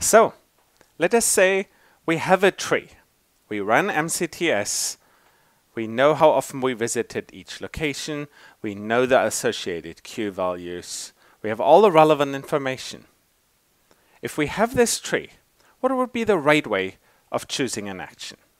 So let us say we have a tree. We run MCTS. We know how often we visited each location. We know the associated Q values. We have all the relevant information. If we have this tree, what would be the right way of choosing an action?